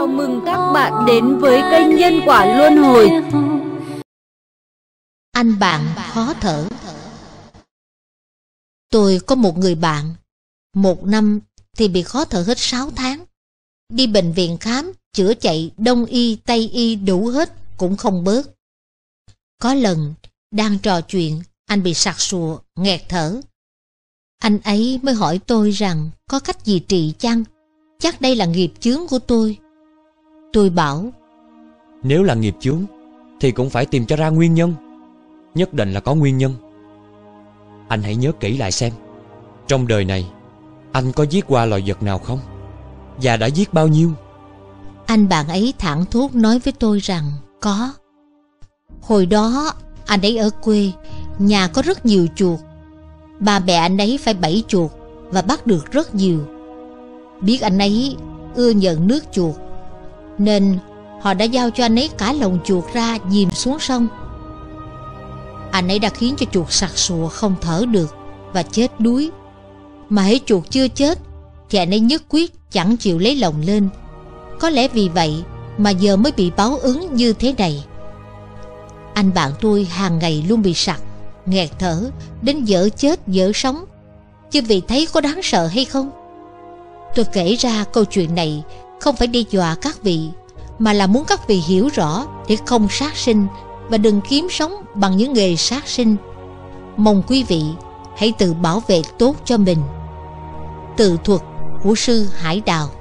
mừng các bạn đến với kênh Nhân Quả Luân Hồi. Anh bạn khó thở. Tôi có một người bạn, 1 năm thì bị khó thở hết 6 tháng. Đi bệnh viện khám, chữa chạy, đông y, tây y đủ hết cũng không bớt. Có lần, đang trò chuyện, anh bị sặc sụa, nghẹt thở. Anh ấy mới hỏi tôi rằng có cách gì trị chăng? Chắc đây là nghiệp chướng của tôi. Tôi bảo, nếu là nghiệp chướng thì cũng phải tìm cho ra nguyên nhân. Nhất định là có nguyên nhân. Anh hãy nhớ kỹ lại xem, trong đời này anh có giết qua loài vật nào không? Và đã giết bao nhiêu? Anh bạn ấy thảng thốt nói với tôi rằng có. Hồi đó anh ấy ở quê, nhà có rất nhiều chuột. Ba mẹ anh ấy phải bẫy chuột và bắt được rất nhiều. Biết anh ấy ưa nhận nước chuột, nên họ đã giao cho anh ấy cả lồng chuột ra dìm xuống sông. Anh ấy đã khiến cho chuột sặc sụa không thở được và chết đuối. Mà hễ chuột chưa chết thì anh ấy nhất quyết chẳng chịu lấy lồng lên. Có lẽ vì vậy mà giờ mới bị báo ứng như thế này. Anh bạn tôi hàng ngày luôn bị sặc, nghẹt thở, đến dở chết dở sống. Chứ vì thấy có đáng sợ hay không? Tôi kể ra câu chuyện này không phải đe dọa các vị, mà là muốn các vị hiểu rõ để không sát sinh và đừng kiếm sống bằng những nghề sát sinh. Mong quý vị hãy tự bảo vệ tốt cho mình. Tự thuật của sư Hải Đào.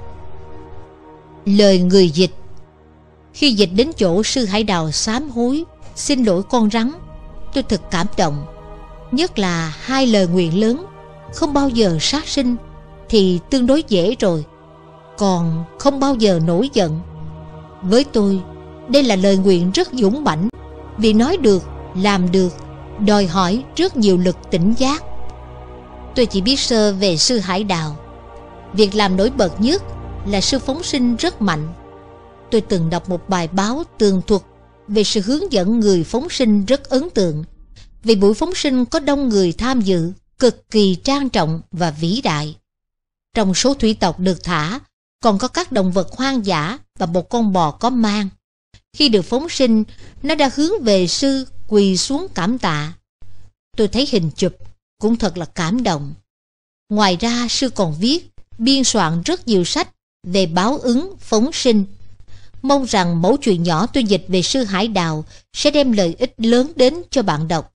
Lời người dịch. Khi dịch đến chỗ sư Hải Đào sám hối, xin lỗi con rắn, tôi thật cảm động. Nhất là 2 lời nguyện lớn, không bao giờ sát sinh thì tương đối dễ rồi, còn không bao giờ nổi giận. Với tôi, đây là lời nguyện rất dũng mãnh, vì nói được, làm được, đòi hỏi rất nhiều lực tỉnh giác. Tôi chỉ biết sơ về sư Hải Đào. Việc làm nổi bật nhất là sự phóng sinh rất mạnh. Tôi từng đọc một bài báo tường thuật về sự hướng dẫn người phóng sinh rất ấn tượng, vì buổi phóng sinh có đông người tham dự, cực kỳ trang trọng và vĩ đại. Trong số thủy tộc được thả, còn có các động vật hoang dã và một con bò có mang. Khi được phóng sinh, nó đã hướng về sư quỳ xuống cảm tạ. Tôi thấy hình chụp cũng thật là cảm động. Ngoài ra, sư còn viết, biên soạn rất nhiều sách về báo ứng phóng sinh. Mong rằng mẫu chuyện nhỏ tôi dịch về sư Hải Đào sẽ đem lợi ích lớn đến cho bạn đọc.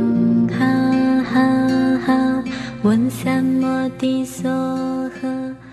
ha ha ha, 问三摩地梭诃。